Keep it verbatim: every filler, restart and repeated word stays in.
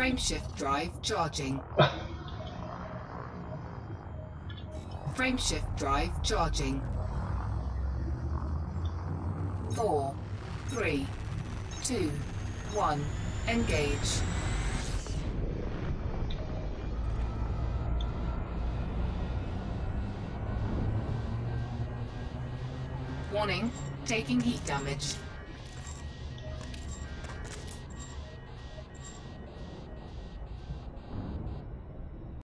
Frameshift drive charging. Frameshift drive charging. Four, three, two, one, engage. Warning, taking heat damage.